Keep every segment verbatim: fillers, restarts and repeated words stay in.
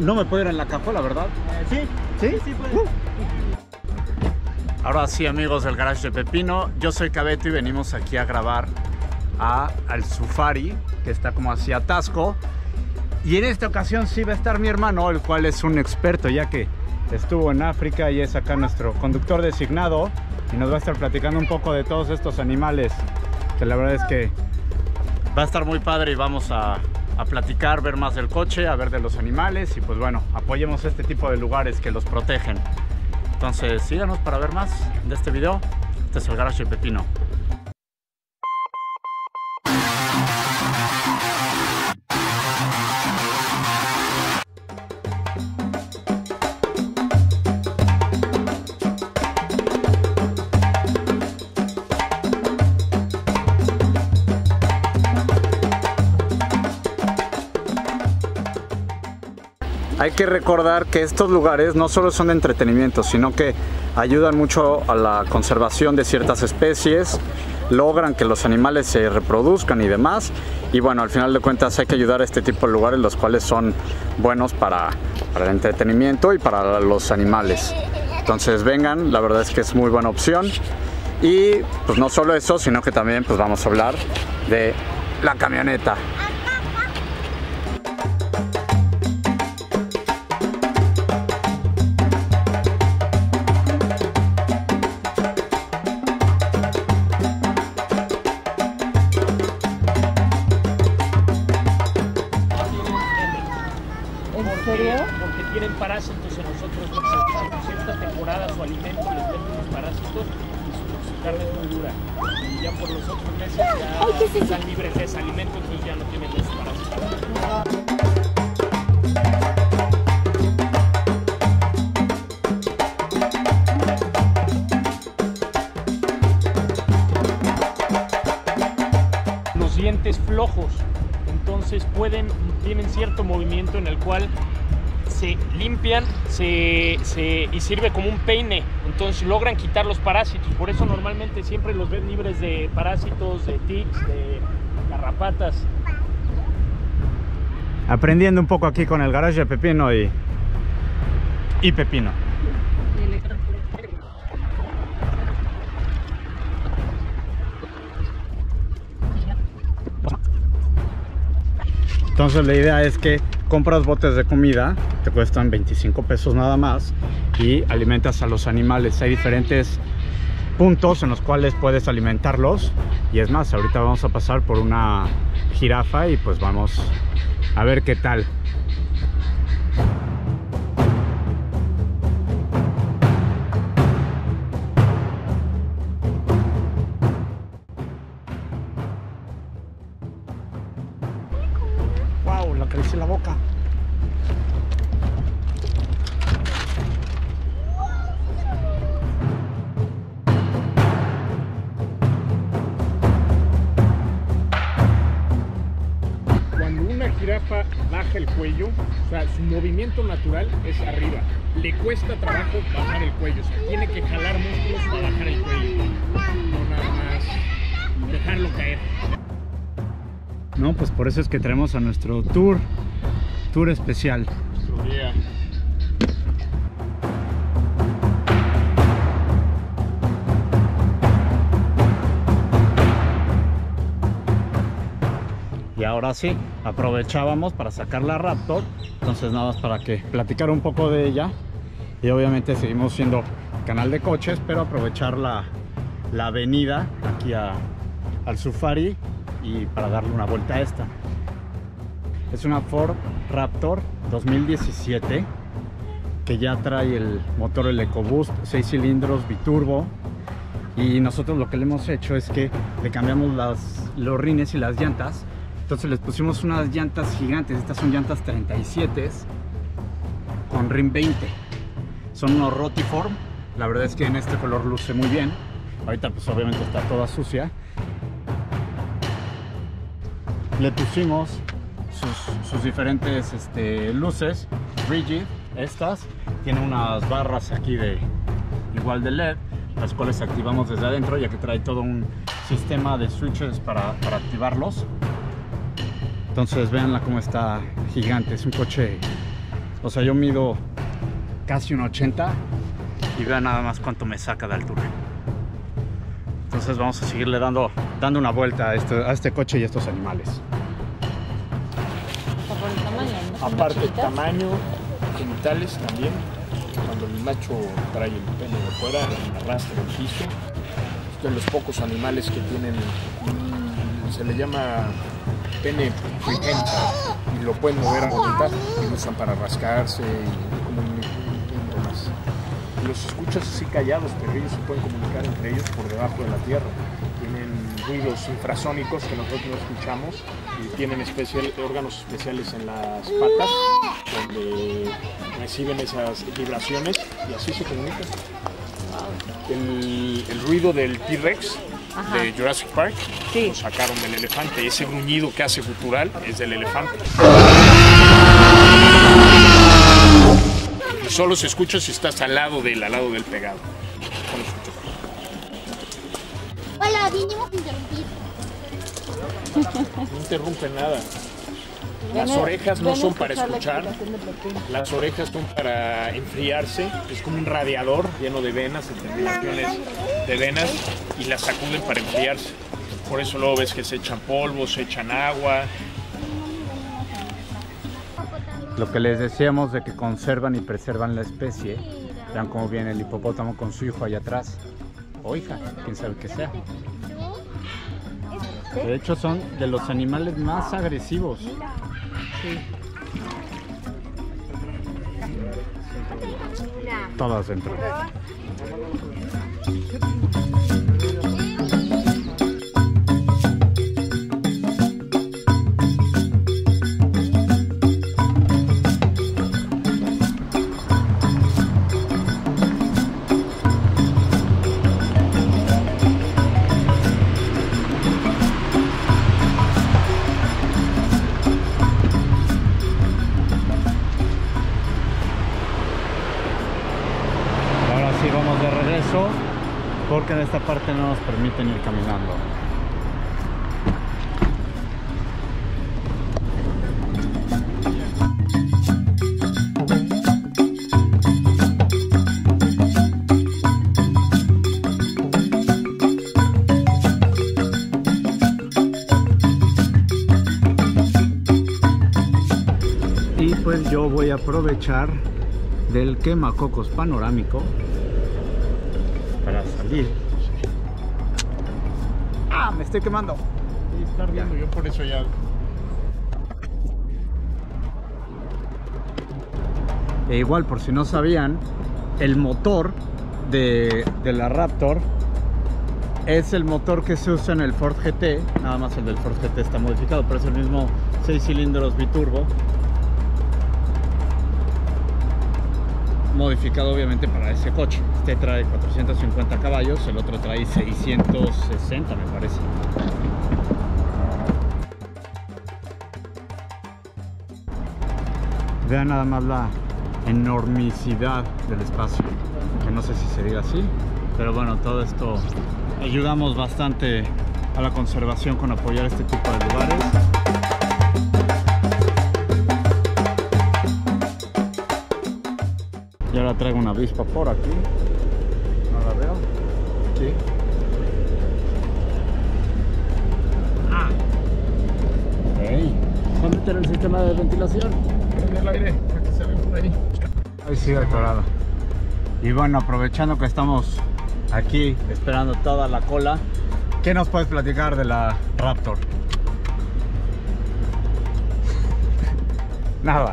no me puedo ir en la cajuela, ¿verdad? Eh, sí, ¿Sí? sí, puede. Uh. Ahora sí, amigos del Garage de Pepino, yo soy Cabeto y venimos aquí a grabar a, al Safari, que está como hacia Taxco. Y en esta ocasión sí va a estar mi hermano, el cual es un experto, ya que estuvo en África y es acá nuestro conductor designado. Y nos va a estar platicando un poco de todos estos animales, que la verdad es que va a estar muy padre y vamos a, a platicar, ver más del coche, a ver de los animales y pues bueno, apoyemos este tipo de lugares que los protegen. Entonces síganos para ver más de este video. Este es el Garage de Pepino. Hay que recordar que estos lugares no solo son de entretenimiento, sino que ayudan mucho a la conservación de ciertas especies, logran que los animales se reproduzcan y demás. Y bueno, al final de cuentas hay que ayudar a este tipo de lugares, los cuales son buenos para, para el entretenimiento y para los animales. Entonces vengan, la verdad es que es muy buena opción. Y pues no solo eso, sino que también pues vamos a hablar de la camioneta. Porque tienen parásitos en nosotros, en cierta temporada su alimento les meten los parásitos y su, su carne es muy dura. Y ya por los otros meses ya Ay, sí, sí, están sí. libres de ese alimento, entonces ya no tienen esos parásitos. Los dientes flojos, entonces pueden, tienen cierto movimiento en el cual se limpian se, se, y sirve como un peine, entonces logran quitar los parásitos. Por eso normalmente siempre los ven libres de parásitos, de tics, de garrapatas. Aprendiendo un poco aquí con el Garage de Pepino y, y Pepino. Entonces la idea es que compras botes de comida, te cuestan veinticinco pesos nada más, y alimentas a los animales. Hay diferentes puntos en los cuales puedes alimentarlos, y es más, ahorita vamos a pasar por una jirafa y pues vamos a ver qué tal. Wow, le acarició la boca. Cuando una jirafa baja el cuello, o sea, su movimiento natural es arriba. Le cuesta trabajo bajar el cuello, o sea, tiene que jalar músculos para bajar el cuello. No nada más dejarlo caer. No, pues por eso es que traemos a nuestro tour, tour especial. Nuestro día. Y ahora sí, aprovechábamos para sacar la Raptor, entonces nada más para que platicar un poco de ella. Y obviamente seguimos siendo canal de coches, pero aprovechar la, la avenida aquí a, al Safari y para darle una vuelta a esta. Es una Ford Raptor dos mil diecisiete que ya trae el motor, el EcoBoost, seis cilindros, biturbo. Y nosotros lo que le hemos hecho es que le cambiamos las, los rines y las llantas. Entonces les pusimos unas llantas gigantes. Estas son llantas treinta y siete con rim veinte. Son unos Rotiform. La verdad es que en este color luce muy bien. Ahorita pues obviamente está toda sucia. Le pusimos sus, sus diferentes este, luces rigid. Estas tienen unas barras aquí de igual de L E D, las cuales activamos desde adentro, ya que trae todo un sistema de switches para, para activarlos. Entonces véanla cómo está gigante. Es un coche O sea, yo mido casi un ochenta y vean nada más cuánto me saca de altura. Entonces vamos a seguirle dando, dando una vuelta a este, a este coche y a estos animales. Por el tamaño, ¿no? Son Aparte, chiquitas. tamaño, genitales también. Cuando el macho trae el pene de fuera, arrastra el piso. Es de los pocos animales que tienen, mm, se le llama pene prehensile y lo pueden mover a voluntad y lo usan para rascarse y como un intento más. Y los escuchas así callados, pero ellos se pueden comunicar entre ellos por debajo de la tierra. Tienen ruidos infrasónicos que nosotros no escuchamos y tienen especial, órganos especiales en las patas donde reciben esas vibraciones y así se comunican. El, el ruido del T-Rex de Jurassic Park Sí. lo sacaron del elefante. Ese gruñido que hace gutural es del elefante. Y solo se escucha si estás al lado del, al lado del pegado. Solo se escucha. Hola, vinimos a interrumpir. No interrumpe nada. Las Ven a- orejas no ven a son para la escuchar. explicación de Pepín. Las orejas son para enfriarse, es como un radiador lleno de venas, de terminaciones de venas, y las sacuden para enfriarse. Por eso luego ves que se echan polvo, se echan agua. Lo que les decíamos de que conservan y preservan la especie. Vean cómo viene el hipopótamo con su hijo allá atrás. O hija, quién sabe qué sea. De hecho son de los animales más agresivos. Todas dentro. Ahora sí vamos de regreso porque en esta parte no nos permiten ir caminando. Y pues yo voy a aprovechar del quemacocos panorámico para salir. ¡Ah! Me estoy quemando. Y está ardiendo, yo por eso ya. E igual, por si no sabían, el motor de, de la Raptor es el motor que se usa en el Ford G T. Nada más el del Ford G T está modificado, pero es el mismo seis cilindros biturbo, modificado obviamente para ese coche. Este trae cuatrocientos cincuenta caballos, el otro trae seiscientos sesenta, me parece. Vean nada más la enormicidad del espacio, que no sé si se diga así, pero bueno, todo esto ayudamos bastante a la conservación con apoyar este tipo de lugares. Y ahora traigo una avispa por aquí. No la veo. Aquí. Ah. Hey. Voy a meter el sistema de ventilación. En el aire, para que se ve por ahí. Ahí sigue atorado. Y bueno, aprovechando que estamos aquí esperando toda la cola, ¿qué nos puedes platicar de la Raptor? Nada.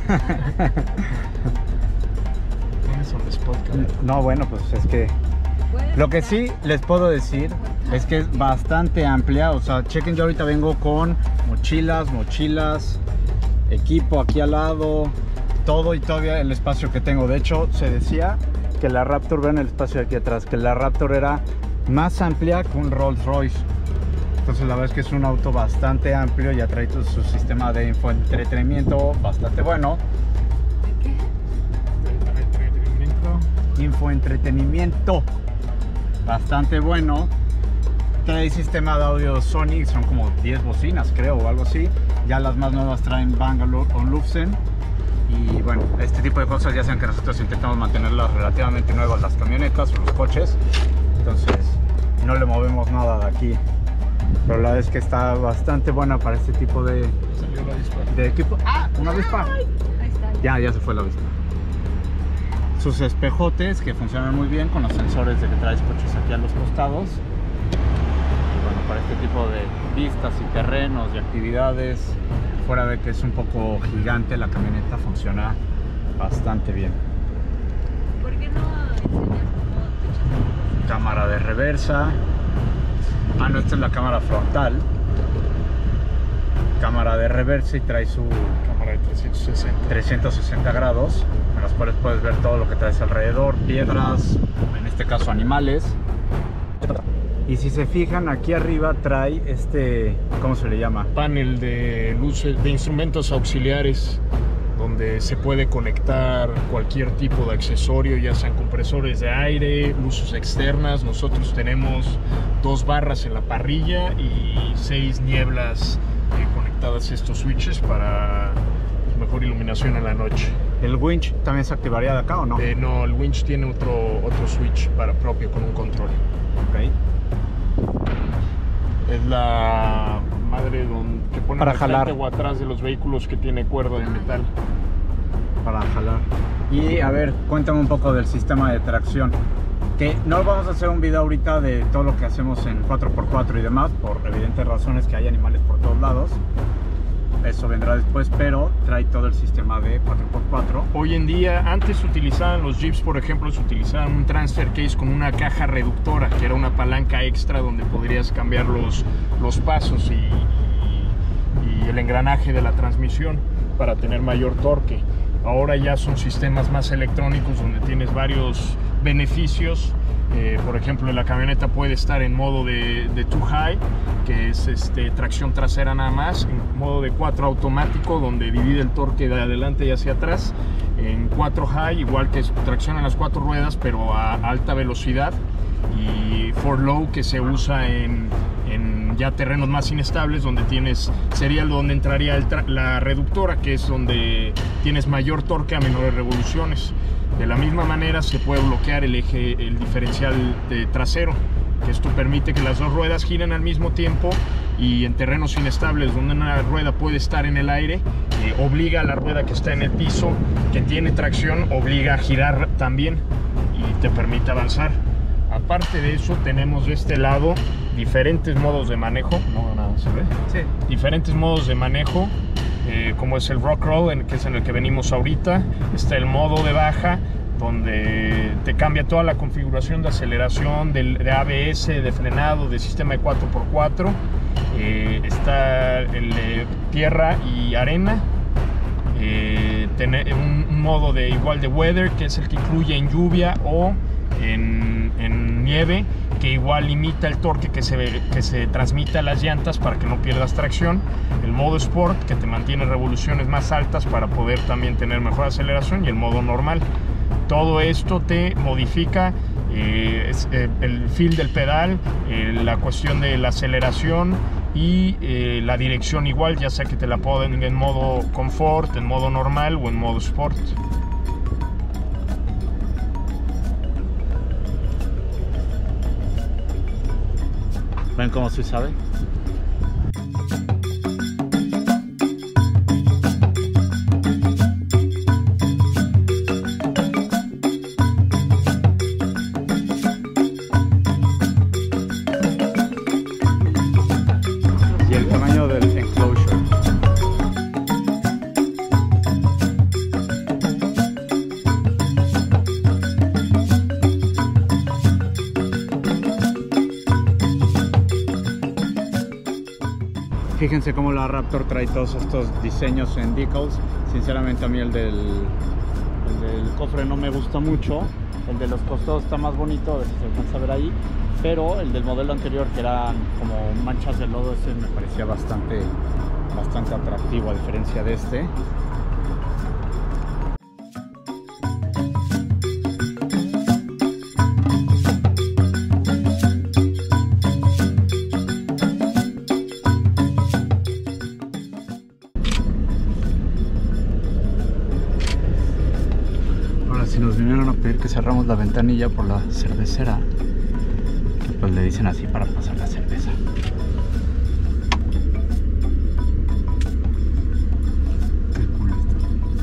Tienes un spot, cabrón. No, bueno, pues es que lo que sí les puedo decir es que es bastante amplia. O sea, chequen, yo ahorita vengo con mochilas, mochilas, equipo aquí al lado, todo, y todavía el espacio que tengo. De hecho, se decía que la Raptor, vean el espacio de aquí atrás, que la Raptor era más amplia que un Rolls Royce. Entonces la verdad es que es un auto bastante amplio, ya trae todo su sistema de infoentretenimiento bastante bueno. Infoentretenimiento bastante bueno. Trae sistema de audio Sony, son como diez bocinas creo o algo así. Ya las más nuevas traen Bang Olufsen. Y bueno, este tipo de cosas ya saben que nosotros intentamos mantenerlas relativamente nuevas, las camionetas o los coches. Entonces no le movemos nada de aquí. Pero la verdad es que está bastante buena para este tipo de, Salió la avispa. de equipo. ¡Ah! ¡Una avispa! Ahí está. Ya, ya se fue la avispa. Sus espejotes que funcionan muy bien con los sensores de que traes coches aquí a los costados. Y bueno, para este tipo de vistas y terrenos y actividades, fuera de que es un poco gigante, la camioneta funciona bastante bien. ¿Por qué no enseñas cómo te echas? Cámara de reversa. Ah, no, esta es la cámara frontal. Cámara de reversa y trae su Cámara de trescientos sesenta. trescientos sesenta grados, en los cuales puedes ver todo lo que traes alrededor, piedras, en este caso animales. Y si se fijan, aquí arriba trae este, ¿cómo se le llama? Panel de luces, de instrumentos auxiliares, donde se puede conectar cualquier tipo de accesorio, ya sean compresores de aire, luces externas. Nosotros tenemos dos barras en la parrilla y seis nieblas eh, conectadas a estos switches para mejor iluminación en la noche. ¿El winch también se activaría de acá o no? Eh, no, el winch tiene otro, otro switch para propio con un control. Ok. Es la madre donde, que pone Para adelante jalar. o atrás de los vehículos que tiene cuerda de metal. Para jalar. Y a ver, cuéntame un poco del sistema de tracción. Que no vamos a hacer un video ahorita de todo lo que hacemos en cuatro por cuatro y demás, por evidentes razones que hay animales por todos lados. Eso vendrá después, pero trae todo el sistema de cuatro por cuatro. Hoy en día, antes utilizaban los Jeeps, por ejemplo, se utilizaban un transfer case con una caja reductora, que era una palanca extra donde podrías cambiar los, los pasos y, y, y el engranaje de la transmisión para tener mayor torque. Ahora ya son sistemas más electrónicos donde tienes varios beneficios. Eh, por ejemplo, la camioneta puede estar en modo de, de two high, que es este, tracción trasera nada más, en modo de cuatro automático, donde divide el torque de adelante y hacia atrás, en cuatro high, igual que es tracción en las cuatro ruedas, pero a alta velocidad, y four low, que se usa en, en ya terrenos más inestables, donde tienes, sería donde entraría el la reductora, que es donde tienes mayor torque a menores revoluciones. De la misma manera se puede bloquear el eje, el diferencial de trasero, que esto permite que las dos ruedas giren al mismo tiempo, y en terrenos inestables donde una rueda puede estar en el aire, eh, obliga a la rueda que está en el piso, que tiene tracción, obliga a girar también y te permite avanzar. Aparte de eso, tenemos de este lado diferentes modos de manejo. No, nada, ¿se ve? Sí. Diferentes modos de manejo. Eh, como es el rock roll, en, que es en el que venimos ahorita. Está el modo de baja, donde te cambia toda la configuración de aceleración, de, de A B S, de frenado, de sistema de cuatro por cuatro. Eh, está el de tierra y arena. Eh, tener un, un modo de igual de weather, que es el que incluye en lluvia o en, en nieve, que igual limita el torque que se, que se transmite a las llantas para que no pierdas tracción. El modo Sport, que te mantiene revoluciones más altas para poder también tener mejor aceleración, y el modo normal. Todo esto te modifica eh, es, eh, el feel del pedal, eh, la cuestión de la aceleración y eh, la dirección igual, ya sea que te la ponen en modo confort, en modo normal o en modo Sport. ¿Ven cómo se sabe? Y el tamaño del enclosure. Fíjense cómo la Raptor trae todos estos diseños en decals. Sinceramente a mí el del, el del cofre no me gusta mucho. El de los costados está más bonito, a ver si se alcanza a ver ahí. Pero el del modelo anterior, que eran como manchas de lodo, ese me parecía bastante, bastante atractivo a diferencia de este. que cerramos la ventanilla por la cervecera. Pues le dicen así para pasar la cerveza. Qué cool está.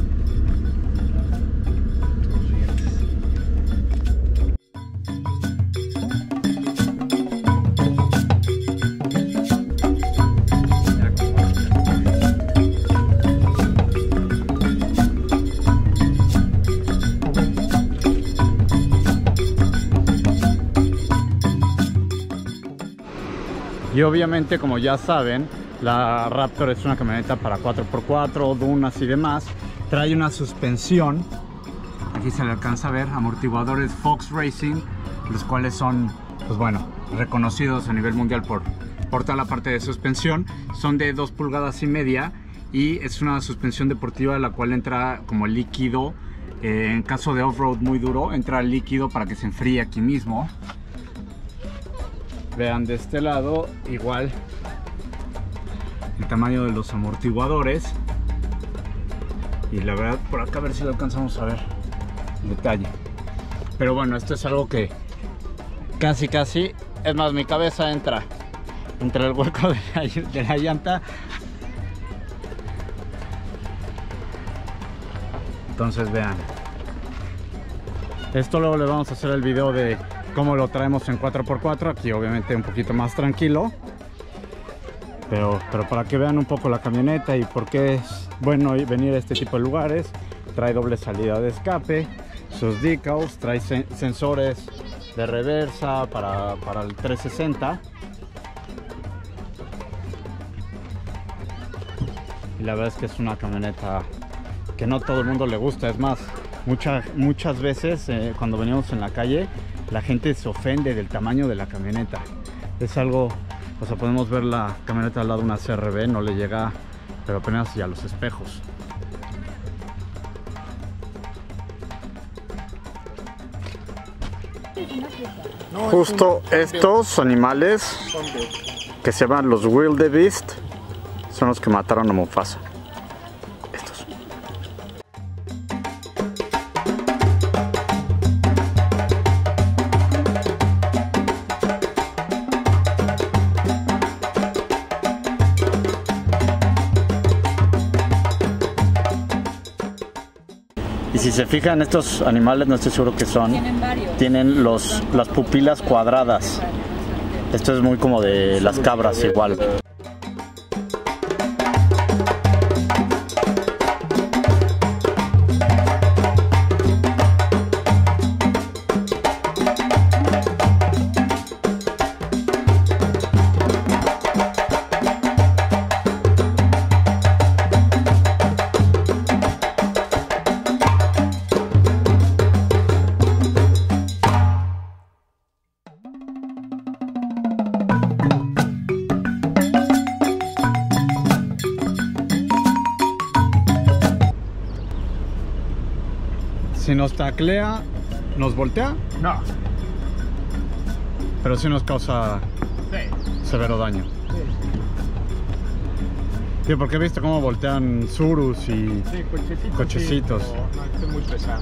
Tus dientes. Y obviamente, como ya saben, la Raptor es una camioneta para cuatro por cuatro, dunas y demás. Trae una suspensión, aquí se le alcanza a ver, amortiguadores Fox Racing, los cuales son, pues bueno, reconocidos a nivel mundial por, por toda la parte de suspensión. Son de dos pulgadas y media y es una suspensión deportiva, la cual entra como líquido. Eh, en caso de off-road muy duro, entra líquido para que se enfríe aquí mismo. Vean de este lado, igual el tamaño de los amortiguadores. Y la verdad, por acá a ver si lo alcanzamos a ver el detalle. Pero bueno, esto es algo que casi casi, es más, mi cabeza entra entre el hueco de la, de la llanta. Entonces vean, esto luego le vamos a hacer el video de cómo lo traemos en cuatro por cuatro, aquí obviamente un poquito más tranquilo, pero, pero para que vean un poco la camioneta y por qué es bueno venir a este tipo de lugares. Trae doble salida de escape, sus decals, trae sen sensores de reversa para, para el trescientos sesenta, y la verdad es que es una camioneta que no todo el mundo le gusta. Es más, mucha, muchas veces eh, cuando venimos en la calle, la gente se ofende del tamaño de la camioneta. Es algo, o sea, podemos ver la camioneta al lado de una C R V, no le llega, pero apenas ya los espejos. Justo estos animales que se llaman los wildebeest son los que mataron a Mufasa. Estos. Y si se fijan, estos animales, no estoy seguro que son, Tienen varios. tienen los, las pupilas cuadradas. Esto es muy como de las cabras igual. Si nos taclea, ¿nos voltea? No. Pero sí nos causa Sí. severo daño. Sí, porque he visto cómo voltean Surus y Sí, cochecitos. Cochecitos. Sí, pero no, están muy pesados.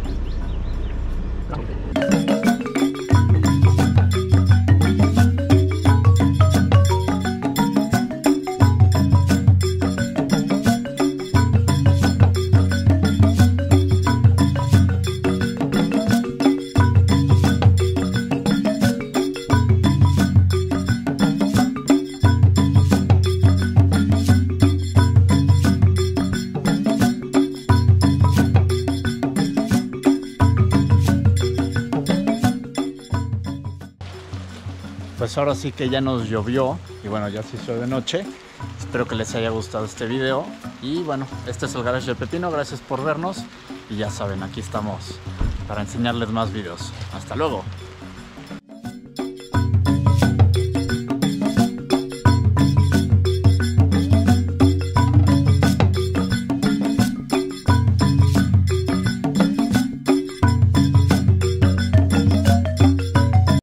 Pues ahora sí que ya nos llovió y bueno, ya se hizo de noche. Espero que les haya gustado este video y bueno, este es el Garage del Pepino. Gracias por vernos y ya saben, aquí estamos para enseñarles más videos. Hasta luego.